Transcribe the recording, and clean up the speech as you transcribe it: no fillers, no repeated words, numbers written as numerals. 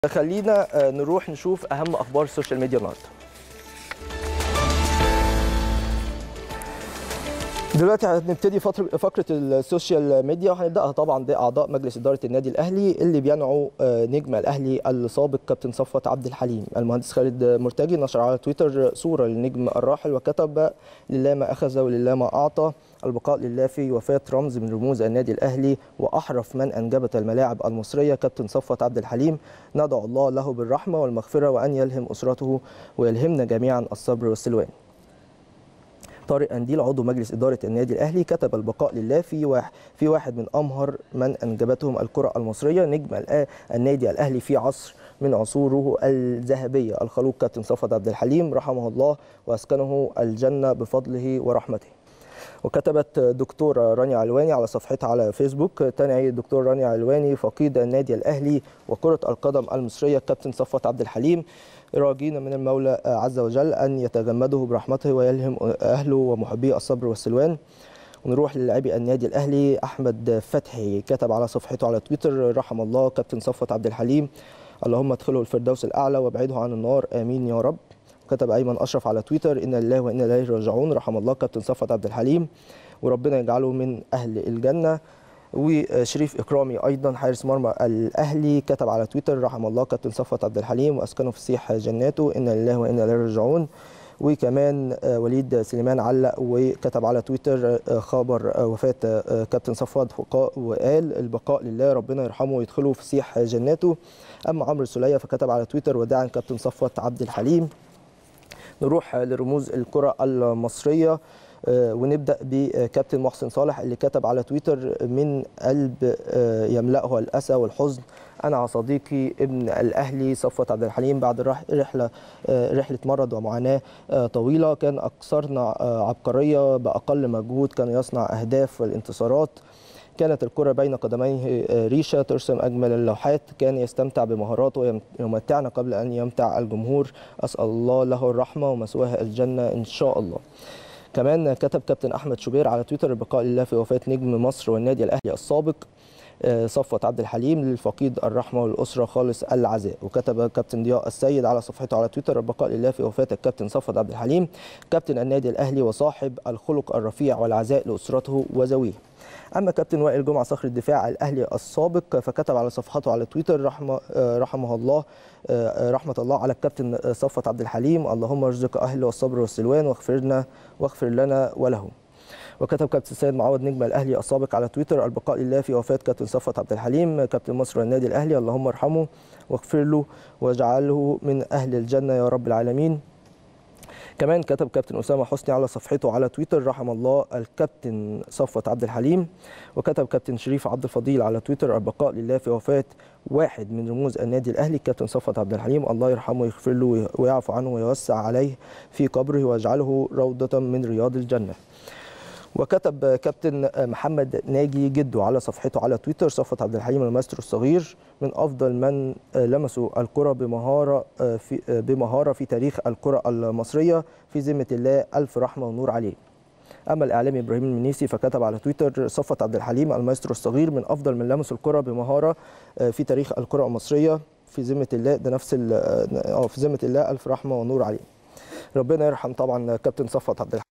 خلينا نروح نشوف أهم أخبار السوشيال ميديا النهارده. دلوقتي هنبتدي فقرة السوشيال ميديا، وهنبدأها طبعا بأعضاء مجلس إدارة النادي الأهلي اللي بينعوا نجم الأهلي السابق كابتن صفوت عبد الحليم. المهندس خالد مرتجي نشر على تويتر صورة للنجم الراحل وكتب: لله ما أخذ ولله ما أعطى، البقاء لله في وفاة رمز من رموز النادي الأهلي وأحرف من أنجبت الملاعب المصرية كابتن صفوت عبد الحليم. ندعو الله له بالرحمة والمغفرة وأن يلهم أسرته ويلهمنا جميعا الصبر والسلوان. طارق أنديل عضو مجلس إدارة النادي الأهلي كتب: البقاء لله في واحد من أمهر من أنجبتهم الكرة المصرية، نجم النادي الأهلي في عصر من عصوره الذهبية، الخلوق كابتن صفوت عبد الحليم رحمه الله وأسكنه الجنة بفضله ورحمته. وكتبت دكتورة رانيا علواني على صفحتها على فيسبوك: تنعي الدكتور رانيا علواني فقيد النادي الأهلي وكرة القدم المصرية كابتن صفوت عبد الحليم، راجين من المولى عز وجل أن يتجمده برحمته ويلهم أهله ومحبيه الصبر والسلوان. ونروح للاعبي النادي الأهلي. أحمد فتحي كتب على صفحته على تويتر: رحم الله كابتن صفوت عبد الحليم، اللهم ادخله الفردوس الأعلى وابعده عن النار، آمين يا رب. كتب أيمن أشرف على تويتر: إنا لله وإنا إليه راجعون، رحم الله كابتن صفوت عبد الحليم وربنا يجعله من أهل الجنة. وشريف إكرامي أيضا حارس مرمى الأهلي كتب على تويتر: رحم الله كابتن صفوت عبد الحليم وأسكنه فسيح جناته، إنا لله وإنا إليه راجعون. وكمان وليد سليمان علق وكتب على تويتر خبر وفاة كابتن صفوت وقال: البقاء لله، ربنا يرحمه ويدخله فسيح جناته. أما عمرو السولية فكتب على تويتر: وداعا كابتن صفوت عبد الحليم. نروح لرموز الكرة المصرية ونبدأ بكابتن محسن صالح اللي كتب على تويتر: من قلب يملأه الأسى والحزن، أنا صديقي ابن الأهلي صفوت عبد الحليم بعد رحلة مرض ومعاناة طويلة، كان أكثرنا عبقرية، بأقل مجهود كان يصنع أهداف والانتصارات، كانت الكرة بين قدميه ريشة ترسم أجمل اللوحات، كان يستمتع بمهاراته ويمتعنا قبل أن يمتع الجمهور، أسأل الله له الرحمة ومثواه الجنة إن شاء الله. كمان كتب كابتن أحمد شوبير على تويتر: البقاء لله في وفاة نجم مصر والنادي الأهلي السابق صفوت عبد الحليم، للفقيد الرحمة والأسرة خالص العزاء. وكتب كابتن ضياء السيد على صفحته على تويتر: البقاء لله في وفاة الكابتن صفوت عبد الحليم، كابتن النادي الأهلي وصاحب الخلق الرفيع، والعزاء لأسرته وذويه. أما كابتن وائل جمعة صخر الدفاع الأهلي السابق فكتب على صفحته على تويتر: رحمه الله، رحمة الله على الكابتن صفوت عبد الحليم، اللهم ارزق أهله الصبر والسلوان واغفر لنا وله. وكتب كابتن سيد معوض نجم الأهلي السابق على تويتر: البقاء لله في وفاة كابتن صفوت عبد الحليم، كابتن مصر والنادي الأهلي، اللهم ارحمه واغفر له واجعله من أهل الجنة يا رب العالمين. كمان كتب كابتن أسامة حسني على صفحته على تويتر: رحم الله الكابتن صفوت عبد الحليم. وكتب كابتن شريف عبد الفضيل على تويتر: البقاء لله في وفاة واحد من رموز النادي الأهلي كابتن صفوت عبد الحليم، الله يرحمه ويغفر له ويعفو عنه ويوسع عليه في قبره ويجعله روضة من رياض الجنة. وكتب كابتن محمد ناجي جدو على صفحته على تويتر: صفوت عبد الحليم الماسترو الصغير، من أفضل من لمسوا الكرة بمهارة في تاريخ الكرة المصرية، في ذمة الله ألف رحمة ونور عليه. أما الإعلامي إبراهيم المنيسي فكتب على تويتر: صفوت عبد الحليم الماسترو الصغير، من أفضل من لمسوا الكرة بمهارة في تاريخ الكرة المصرية، في ذمة الله، ده نفس في ذمة الله ألف رحمة ونور عليه. ربنا يرحم طبعا كابتن صفوت عبد الحليم.